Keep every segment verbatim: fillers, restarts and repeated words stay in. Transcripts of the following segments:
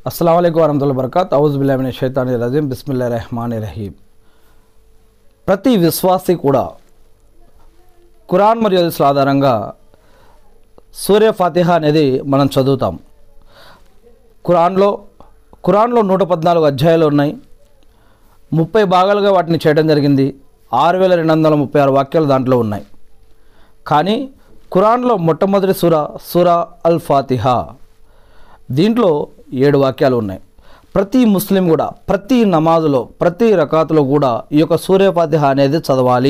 अस्सलाम वालेकुम वरहमतुल्लाहि वबरकातुहू औज़ु बिल्लाहि मिनश शैतानिर रजीम बिस्मिल्लाहिर रहमानिर रहीम। ప్రతి విశ్వాసి కూడా ఖురాన్ మరియు హదీసుల ఆధారంగా సూర్య ఫాతిహా అనేది మనం చదువుతాం. ఖురాన్లో ఖురాన్లో నూట పద్నాలుగు అధ్యాయాలు ఉన్నాయి. ముప్పై భాగాలుగా వాటిని చేయడం జరిగింది. ఆరు వేల రెండు వందల ముప్పై ఆరు వాక్యాలు దాంట్లో ఉన్నాయి. కానీ ఖురాన్లో మొట్టమొదటి సూర సూర అల్ ఫాతిహా, దీంట్లో ఏడు వాక్యాలు ఉన్నాయి. ప్రతి ముస్లిం కూడా ప్రతి నమాజులో ప్రతి రకాతులో కూడా ఈ యొక్క సూర్య ఫాతిహా అనేది చదవాలి.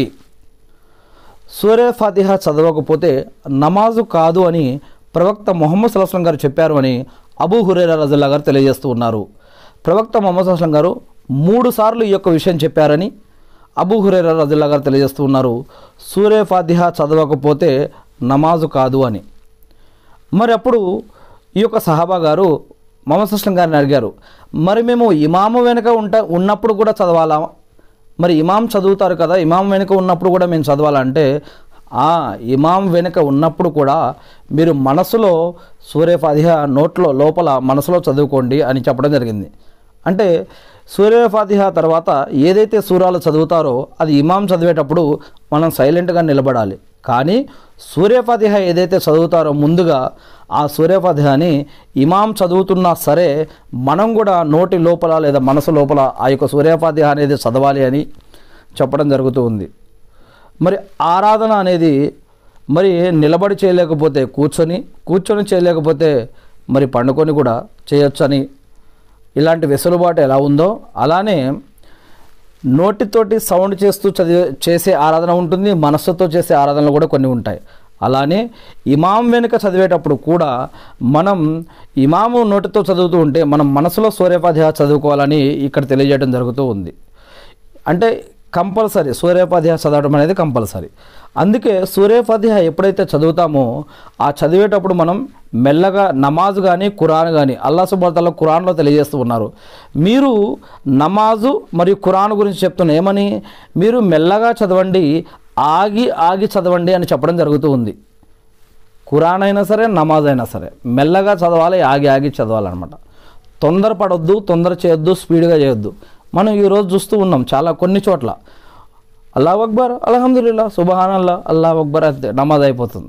సూర్య ఫాతిహా చదవకపోతే నమాజు కాదు అని ప్రవక్త ముహమ్మద్ సల్లల్లాహు అలైహి వసల్లం గారు చెప్పారు అని అబూ హురైరా రజల్లాహు గారు తెలియజేస్తూ ఉన్నారు. ప్రవక్త ముహమ్మద్ సల్లల్లాహు అలైహి వసల్లం గారు మూడు సార్లు ఈ యొక్క విషయం చెప్పారని అబూ హురైరా రజల్లాహు గారు తెలియజేస్తూ ఉన్నారు. సూర్య ఫాతిహా చదవకపోతే నమాజు కాదు అని. మరి అప్పుడు ఈ యొక్క సహాబా గారు ముహమ్మద్ సల్లల్లాహు అలైహి వసల్లం గారిని అడిగారు, మరి మేము ఇమాము వెనుక ఉంట ఉన్నప్పుడు కూడా చదవాలా? మరి ఇమాం చదువుతారు కదా, ఇమాం వెనుక ఉన్నప్పుడు కూడా మేము చదవాలంటే, ఆ ఇమాం వెనుక ఉన్నప్పుడు కూడా మీరు మనసులో సూర్య ఫాతిహా నోట్లో లోపల మనసులో చదువుకోండి అని చెప్పడం జరిగింది. అంటే సూర్య ఫాతిహా తర్వాత ఏదైతే సూరాలు చదువుతారో అది ఇమాం చదివేటప్పుడు మనం సైలెంట్గా నిలబడాలి. కానీ సూర్య ఫాతిహా ఏదైతే చదువుతారో ముందుగా ఆ సూర్య ఫాతిహాని ఇమాం చదువుతున్నా సరే మనం కూడా నోటి లోపల లేదా మనసు లోపల ఆ యొక్క సూర్య ఫాతిహా అనేది చదవాలి అని చెప్పడం జరుగుతూ ఉంది. మరి ఆరాధన అనేది మరి నిలబడి చేయలేకపోతే కూర్చొని, కూర్చొని చేయలేకపోతే మరి పండుకొని కూడా చేయొచ్చని, ఇలాంటి వెసులుబాటు ఎలా ఉందో అలానే నోటితోటి సౌండ్ చేస్తూ చదివే చేసే ఆరాధన ఉంటుంది, మనస్సుతో చేసే ఆరాధనలు కూడా కొన్ని ఉంటాయి. అలానే ఇమాం వెనుక చదివేటప్పుడు కూడా మనం ఇమాము నోటితో చదువుతూ ఉంటే మనం మనసులో సూర్య ఫాతిహా చదువుకోవాలని ఇక్కడ తెలియజేయడం జరుగుతూ ఉంది. అంటే కంపల్సరీ సూర్య ఫాతిహా చదవడం అనేది కంపల్సరీ. అందుకే సూర్య ఫాతిహా ఎప్పుడైతే చదువుతామో ఆ చదివేటప్పుడు మనం మెల్లగా నమాజు కానీ ఖురాన్ కానీ అల్లాహ్ సుబ్హానహు వ తఆలా ఖురాన్లో తెలియజేస్తూ ఉన్నారు. మీరు నమాజు మరియు ఖురాన్ గురించి చెప్తున్న ఏమని, మీరు మెల్లగా చదవండి, ఆగి ఆగి చదవండి అని చెప్పడం జరుగుతూ ఉంది. ఖురాన్ అయినా సరే నమాజ్ అయినా సరే మెల్లగా చదవాలి, ఆగి ఆగి చదవాలన్నమాట. తొందరపడొద్దు, తొందర చేయొద్దు, స్పీడ్గా చేయొద్దు. మనం ఈరోజు చూస్తూ ఉన్నాం చాలా కొన్ని చోట్ల అల్లాహు అక్బర్, అల్హమ్దులిల్లాహ్, సుబ్హానల్లాహ్, అల్లాహు అక్బర్ అంతే నమాజ్ అయిపోతుంది.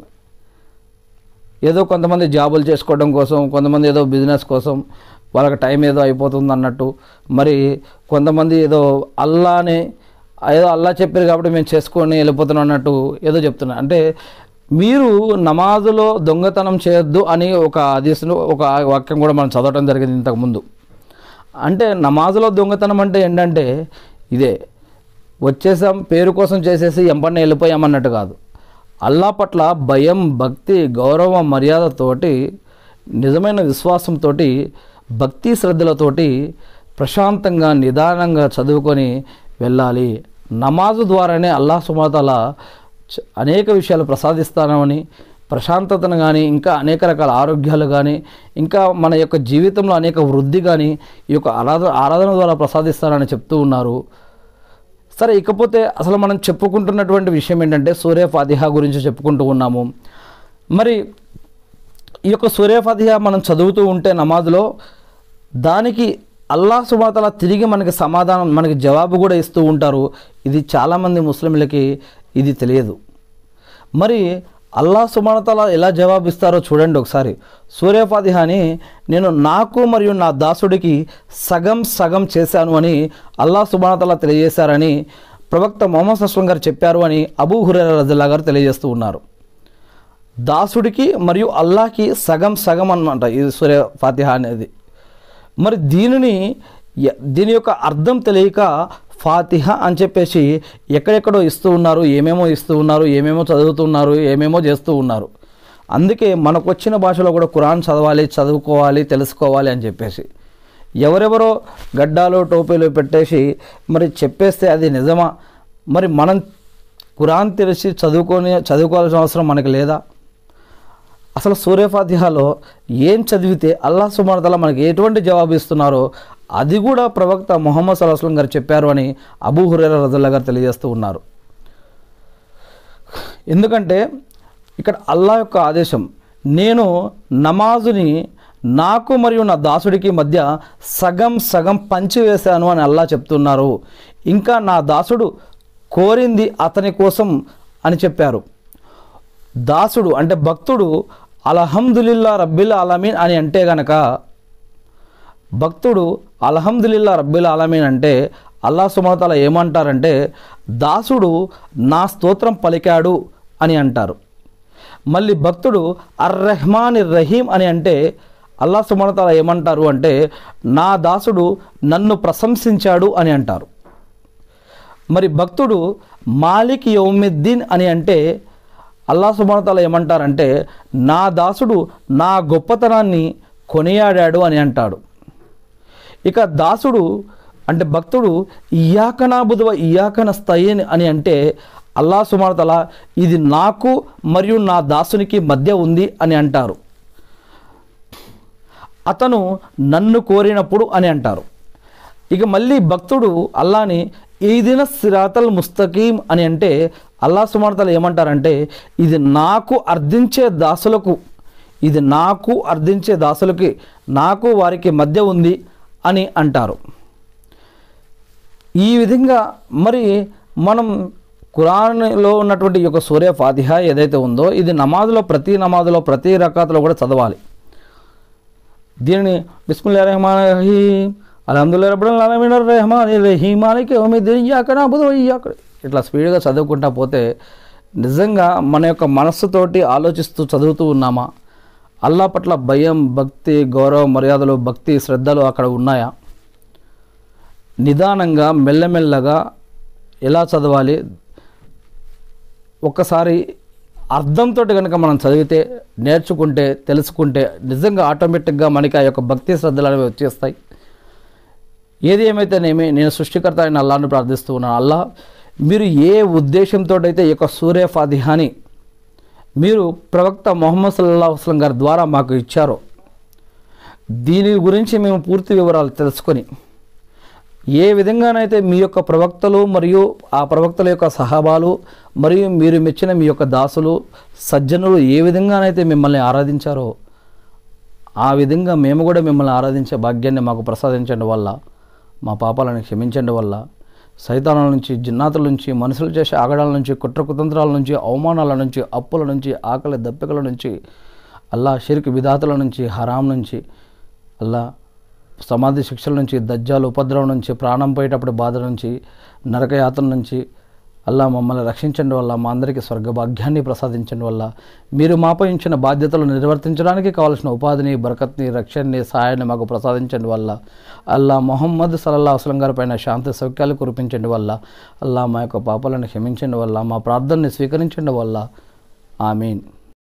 ఏదో కొంతమంది జాబులు చేసుకోవడం కోసం, కొంతమంది ఏదో బిజినెస్ కోసం వాళ్ళకి టైం ఏదో అయిపోతుంది అన్నట్టు, మరి కొంతమంది ఏదో అల్లానే ఏదో అల్లా చెప్పారు కాబట్టి మేము చేసుకొని వెళ్ళిపోతున్నాం అన్నట్టు ఏదో చెప్తున్నారు. అంటే మీరు నమాజులో దొంగతనం చేయొద్దు అని ఒక హదీసులో ఒక వాక్యం కూడా మనం చదవడం జరిగింది ఇంతకుముందు. అంటే నమాజులో దొంగతనం అంటే ఏంటంటే ఇదే, వచ్చేసాం పేరు కోసం చేసేసి ఎంపన్న వెళ్ళిపోయామన్నట్టు కాదు. అల్లా పట్ల భయం, భక్తి, గౌరవం, మర్యాదతోటి, నిజమైన విశ్వాసంతో, భక్తి శ్రద్ధలతోటి ప్రశాంతంగా నిదానంగా చదువుకొని వెళ్ళాలి. నమాజు ద్వారానే అల్లాహ్ సుబ్హానహు వ తఆలా అనేక విషయాలు ప్రసాదిస్తానని, ప్రశాంతతను కానీ ఇంకా అనేక రకాల ఆరోగ్యాలు కానీ ఇంకా మన యొక్క జీవితంలో అనేక వృద్ధి కానీ ఈ యొక్క ఆరాధన ఆరాధన ద్వారా ప్రసాదిస్తానని చెప్తూ ఉన్నారు. సరే, ఇకపోతే అసలు మనం చెప్పుకుంటున్నటువంటి విషయం ఏంటంటే సూర్య ఫాతిహా గురించి చెప్పుకుంటూ ఉన్నాము. మరి ఈ యొక్క సూర్య ఫాతిహా మనం చదువుతూ ఉంటే నమాజ్లో దానికి అల్లాహ్ సుబ్హానహు వ తఆలా తిరిగి మనకి సమాధానం, మనకి జవాబు కూడా ఇస్తూ ఉంటారు. ఇది చాలామంది ముస్లింలకి ఇది తెలియదు. మరి అల్లాహ్ సుబ్హానహు వ తఆలా ఎలా జవాబు ఇస్తారో చూడండి ఒకసారి. సూర్య ఫాతిహాని నేను నాకు మరియు నా దాసుడికి సగం సగం చేశాను అని అల్లాహ్ సుబ్హానహు వ తఆలా తెలియజేశారని ప్రవక్త ముహమ్మద్ సల్లల్లాహు అలైహి వసల్లం గారు చెప్పారు అని అబూ హురైరా రజల్లాహు గారు తెలియజేస్తూ ఉన్నారు. దాసుడికి మరియు అల్లాహకి సగం సగం అన్నమాట ఈ సూర్య ఫాతిహా అనేది. మరి దీనిని దీని యొక్క అర్థం తెలియక ఫాతిహా అని చెప్పేసి ఎక్కడెక్కడో ఇస్తూ ఉన్నారు, ఏమేమో ఇస్తూ ఉన్నారు, ఏమేమో చదువుతున్నారు, ఏమేమో చేస్తూ ఉన్నారు. అందుకే మనకు వచ్చిన భాషలో కూడా ఖురాన్ చదవాలి, చదువుకోవాలి, తెలుసుకోవాలి అని చెప్పేసి ఎవరెవరో గడ్డాలు టోపీలు పెట్టేసి మరి చెప్పేస్తే అది నిజమా? మరి మనం ఖురాన్ తెలిసి చదువుకొని చదువుకోవాల్సిన అవసరం మనకి లేదా? అసలు సూర్య ఫాతిహాలో ఏం చదివితే అల్లాహ్ సుబ్హానహు వ తఆలా మనకి ఎటువంటి జవాబు ఇస్తున్నారో అది కూడా ప్రవక్త ముహమ్మద్ సల్లల్లాహు అలైహి వసల్లం గారు చెప్పారు అని అబూ హురైరా రజల్లాహు గారు తెలియజేస్తూ ఉన్నారు. ఎందుకంటే ఇక్కడ అల్లాహ్ యొక్క ఆదేశం, నేను నమాజుని నాకు మరియు నా దాసుడికి మధ్య సగం సగం పంచివేశాను అని అల్లా చెప్తున్నారు. ఇంకా నా దాసుడు కోరింది అతని కోసం అని చెప్పారు. దాసుడు అంటే భక్తుడు అల్హమ్దులిల్లా రబ్బిల్ ఆలమీన్ అని అంటే గనక, భక్తుడు అల్హమ్దులిల్లా రబ్బిల్ ఆలమీన్ అంటే అల్లాహ్ సుబ్హానహు వ తఆలా ఏమంటారంటే, దాసుడు నా స్తోత్రం పలికాడు అని అంటారు. మళ్ళీ భక్తుడు అర్ రెహమాన్ రహీం అని అంటే అల్లాహ్ సుబ్హానహు వ తఆలా ఏమంటారు అంటే, నా దాసుడు నన్ను ప్రశంసించాడు అని అంటారు. మరి భక్తుడు మాలిక్ యౌమిద్దీన్ అని అంటే అల్లాహ్ సుబ్హానహు వ తఆలా ఏమంటారంటే, నా దాసుడు నా గొప్పతనాన్ని కొనియాడాడు అని అంటాడు. ఇక దాసుడు అంటే భక్తుడు ఇయ్యాక నఅబుదు వ ఇయ్యాక నస్తయీన్ అని అంటే అల్లాహ్ సుబ్హానహు వ తఆలా ఇది నాకు మరియు నా దాసునికి మధ్య ఉంది అని అంటారు. అతను నన్ను కోరినప్పుడు అని అంటారు. ఇక మళ్ళీ భక్తుడు అల్లాని ఈదిన సిరాతల్ ముస్తకీం అని అంటే అల్లాహ్ సుబ్హానహు వ తఆలా ఏమంటారంటే, ఇది నాకు అర్థించే దాసులకు ఇది నాకు అర్థించే దాసులకి నాకు వారికి మధ్య ఉంది అని అంటారు. ఈ విధంగా మరి మనం ఖురాన్లో ఉన్నటువంటి ఈ యొక్క సూరా ఫాతిహా ఏదైతే ఉందో ఇది నమాజులో ప్రతి నమాజులో ప్రతి రకాతులో కూడా చదవాలి. దీనిని బిస్మిల్లాహిర్ రహమానిర్ రహీం అల్హమ్దులిల్లాహి రబ్బిల్ ఆలమీన్ అర్ రెహమానిర్ రహీం మాలికి యౌమిద్దీన్ ఇయ్యాక నఅబుదు వ ఇయ్యాక ఇట్లా స్పీడ్గా చదువుకుంటా పోతే నిజంగా మన యొక్క మనస్సుతోటి ఆలోచిస్తూ చదువుతూ ఉన్నామా? అల్లాహ్ పట్ల భయం, భక్తి, గౌరవ మర్యాదలు, భక్తి శ్రద్ధలు అక్కడ ఉన్నాయా? నిదానంగా మెల్లమెల్లగా ఎలా చదవాలి, ఒక్కసారి అర్థంతో కనుక మనం చదివితే, నేర్చుకుంటే, తెలుసుకుంటే నిజంగా ఆటోమేటిక్గా మనకి ఆ యొక్క భక్తి శ్రద్ధలు అనేవి వచ్చేస్తాయి. ఏది ఏమైతేనేమి నేను సృష్టికర్త అయిన అల్లాహ్ని ప్రార్థిస్తూ ఉన్నాను. అల్లాహ్, మీరు ఏ ఉద్దేశంతో అయితే ఈ యొక్క సూరా ఫాతిహాని మీరు ప్రవక్త ముహమ్మద్ సల్లల్లాహు అలైహి వసల్లం గారి ద్వారా మాకు ఇచ్చారో, దీని గురించి మేము పూర్తి వివరాలు తెలుసుకొని ఏ విధంగానైతే మీ యొక్క ప్రవక్తలు మరియు ఆ ప్రవక్తల యొక్క సహాబాలు మరియు మీరు మెచ్చిన మీ యొక్క దాసులు సజ్జనులు ఏ విధంగానైతే మిమ్మల్ని ఆరాధించారో ఆ విధంగా మేము కూడా మిమ్మల్ని ఆరాధించే భాగ్యాన్ని మాకు ప్రసాదించండి వల్ల, మా పాపాలను క్షమించండి వల్ల, సైతానాల నుంచి, జిన్నాతుల నుంచి, మనుషులు చేసే ఆగడాల నుంచి, కుట్ర కుతంత్రాల నుంచి, అవమానాల నుంచి, అప్పుల నుంచి, ఆకలి దప్పికల నుంచి, అల్లా షిర్క్ విధాతుల నుంచి, హరాం నుంచి, అల్లా సమాధి శిక్షల నుంచి, దజ్జాలు ఉపద్రవం నుంచి, ప్రాణం పోయేటప్పుడు బాధ నుంచి, నరకయాత్ర నుంచి అల్లా మమ్మల్ని రక్షించండి వల్ల, మా అందరికీ స్వర్గభాగ్యాన్ని ప్రసాదించండి వల్ల, మీరు మాపై ఇచ్చిన బాధ్యతలు నిర్వర్తించడానికి కావాల్సిన ఉపాధిని, బరకత్ని, రక్షణని, సహాయాన్ని మాకు ప్రసాదించండి వల్ల, అల్లా మొహమ్మద్ సల్లల్లాహు అలైహి వసల్లం గారి పైన శాంతి సౌఖ్యాలు కురిపించండి వల్ల, అల్లా మా యొక్క పాపాలను క్షమించండి వల్ల, మా ప్రార్థనని స్వీకరించండి వల్ల. ఆమీన్.